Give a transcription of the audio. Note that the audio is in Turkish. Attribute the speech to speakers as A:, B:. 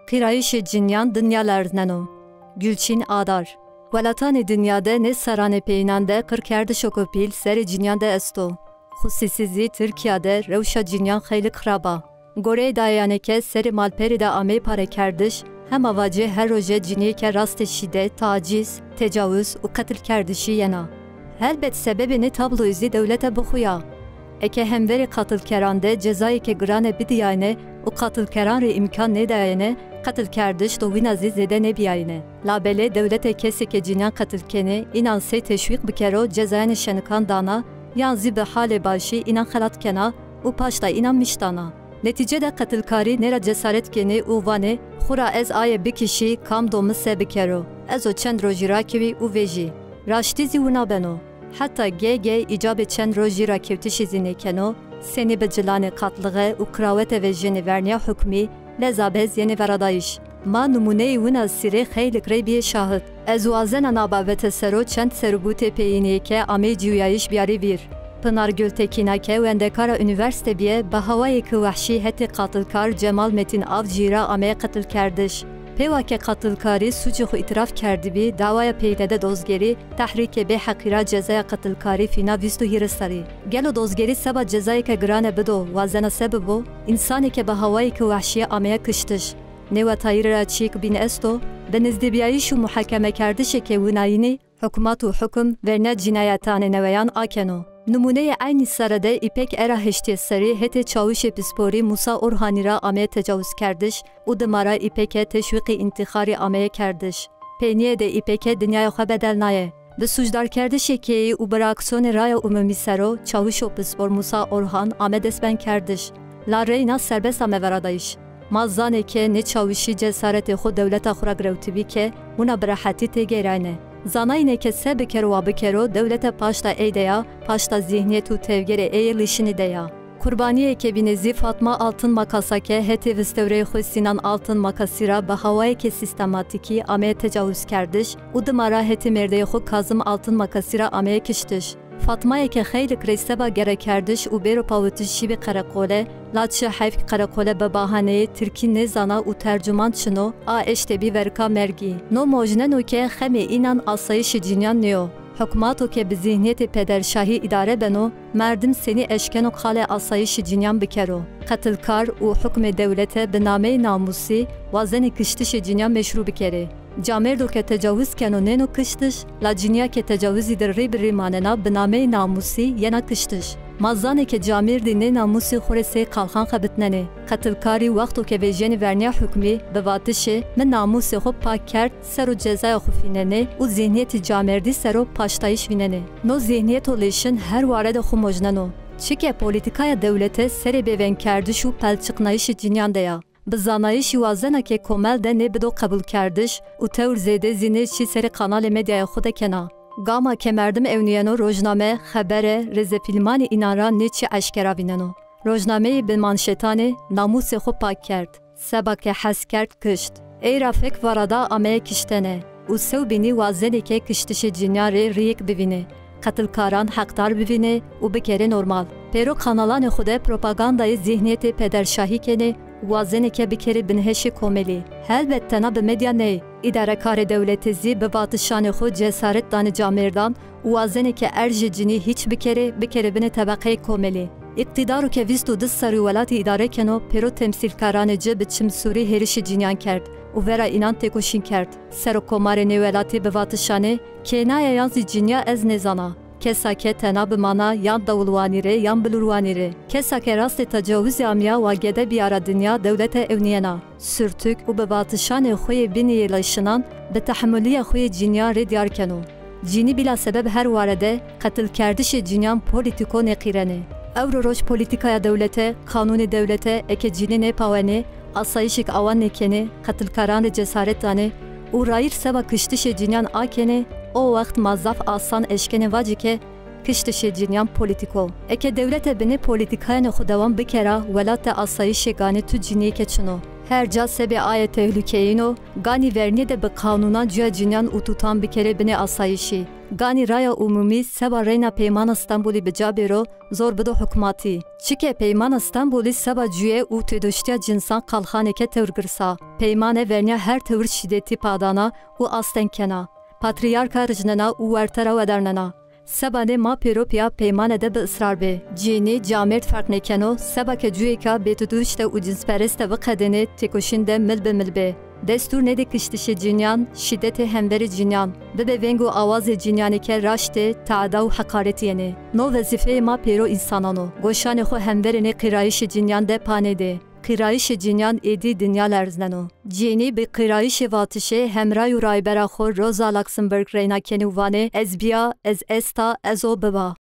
A: Qirayış cinyan dünyalardneno. Gülçin Adar. Velatani dünyada ne sarane peynande kırkerde şokopil seri cinyanda esto. Xusisizi Türkiye'de revşa cinyan xeyli kraba. Gore dayaneke seri malperi de ame pare kerdiş, hem avacı her roje ciniye ke rast şide, taciz, tecavüz u katil kerdişi yena. Elbet sebebini tablo izi devlete buxuya. Eke hemveri katil kerande cezayı ke grane bidiyane u katil keran re imkan ne dayane katil kerdiş do vinazi zede ne biyayne. Labele devlete kesi ke cinyan katil kene inan se teşvik bikero cezayane şenikan dana yan zibe hale başı inan xalat kena u paşta inan miştana. Neticede katilkari nera cesaret keni u vane xura ez aye bir kişi kam domu se bikero. Ez o çend rojira kivi u veji. Raştizi una beno. Hatta GG icabe çend rojira kevtişi zinekeno seni becilane katlığı u kravete ve jeni verniya hükmi lezabez yeni veradayış. Ma numuneyi una sire xeylik rebiye şahit. Ez u azena nabavete sero çend serubute peyiniyeke ame ciyayış biyari vir. Pınar Gültekinake Wendekara Üniversite biye Bahavayı ki vahşi heti katilkar Cemal Metin Avcira ameye katil kerdiş. Pevake katilkari suçu itiraf kerdi bi davaya peydede dozgeri tahrike be hakira cezaya katilkari fina vistu hiristari. Gelo dozgeri seba cezayı ke grane bido vazena sebebu insani ke Bahavayı ki vahşiye ameye kıştış. Neva tayirra çik bin esto benizdibiyayi şu muhakeme kerdişe ke vinayini hükümatu hüküm verne cinayetane neveyan akeno. Numune aynı sarada İpek era heşti seri hete çavuş epispori Musa Orhanira ameye tecavüz kerdiş, u demara İpek'e teşviki intihari ameye kerdiş. Peyniye de İpek'e dünyaya xabedel naye. Be sujdar kerdiş ekeyi u bıraksone raya umumi sero çavuş epispor Musa Orhan ame desben kerdiş. La reyna serbest ame veradayış. Mazzane ke ne çavuşi cesareti xo devleta xura grevtibi ke una berahati tegerayne. Zanayne ke se bikero wa bikero devlete paşta eydeya, paşta zihniyetu tevgere eğilişini deya. Kurbaniye ke binezi Fatma altın makasake heti vistevre xo Sinan altın makasira bahavaya ke sistematiki ameye tecavüz kerdiş, udımara heti merde xo Kazım altın makasira ameye kiştiş. Fatma'ya ke xeylik reyseba gerekerdiş u bero pavutişi bi karakole, laçı hayf karakole be bahaneye Türki ne zana u tercüman çino a eşte bi verka mergi. No mojneno ke xeme inan asayişi cinyan neo. Hükümato ke bi zihniyeti pederşahi idare beno, merdim seni eşkeno khale asayişi cinyan bikero. Katilkar u hükme devlete biname namusi vazeni kıştişi cinyan meşru bikere. Camerdo ke tecavüz keno neno kıştış, la cinya ke tecavüz idir ribri manena biname namusi yena kıştış. Mazzane ke camerdi ne namusi xorese kalkan xabitnene. Katilkari vakto ke vejeni verniya hükmi bevatişe min namusi xo pak kert sero cezaya xufinene u zihniyeti camerdi sero paştayiş vinene. No zihniyet oleşin her varede xo mojneno. Çike politikaya devlete sere beven kerdiş u pelçıknayişi cinyandeya. Bizanayişi vazena ke komel de ne bido kabul kerdiş u tevr zede zine çi seri kanal medyaya xude kena. Gama kemerdim evniyeno rojname, xebere, reze filmani inara ne çi eşkera vineno. Rojnameyi bin manşetane namusi xo pak kert. Seba ke hes kert kışt. Ey rafek varada ameye kiştene. U sev bini vazene ke kıştişi cinyare riyek bivine. Katilkaran haktar bivine u bikere normal. Pero kanalan xude propagandayı zihniyeti pederşahi kene vazene ke bikere binheşi komeli. Elbette na be medya ne? İdare kare devleti zi be batışane xo cesaret dani camerdan vazene ke erji cini hiç bikere bine tabakayı komeli. İktidaru ke vistu dız sarı velati idare keno pero temsilkarane ce biçim suri herişi cinyan kert. U vera inan tekoşin kert. Sero komare ne velati be batışane kenaya yanzi cinya ez nezana. Kesake tenab mana yan davulvanire yan bilurvanire. Kesake rast tecavüz amya ve gede bir ara dünya devlete evniyena. Sürtük u bebatışane xoye bini yelaşınan be tahammüliye xoye cinya rediyar keno. Cini bila sebep her varede katil kerdişe cinyan politiko nekirene. Evroroş politikaya devlete, kanuni devlete eke cini ne pavene, asayişik avan nekene, katilkaran cesaret tane, u rayir seba kıştişe cinyan akene, o vakt mazaf asan eşkene vacike, کشتش جنیان پولیتیکو اکه دولت بنه پولیتیکای خودوان بکره ولات آسایش گانی تو جنی که چنو هر جا سبی آیه تهلوکینو گانی ورنی ده به قانونان جوه جنیان اوتوتان بکره بنه آسایشی گانی رای عمومی سبا رینا پیمان استانبولی به جا بیرو زور بدو حکوماتی چیکه پیمان استانبولی سبا جوه او تدوشتیا جنسان قلخانه که تورگرسا پیمان ورنیا هر تور شدتی پادانا و آستن کنا پاتریارکا رجننا او ورترا ودرننا سبانه ما پیروپیا پیمان ده به اصرار به جینی جامرد فرق نکنو سبا که جوی که بیتدوشت و جنس پرست و قدنه تکوشین ده مل به مل به دستور نده کشتش جنیان شدت همبر جنیان به ونگو آواز جنیانی که راشته تعدا و حقارتی نه نو وظیفه ما پیرو انسانانو گوشان خو همبرنه قرایش جنیان ده پانه ده قرایش جنیان ایدی دنیا لرزننو جینی به قرایش واتشه همراه و رایبرا خور روزا لکسمبرگ رینا کنوانه از بیا از استا از او ببا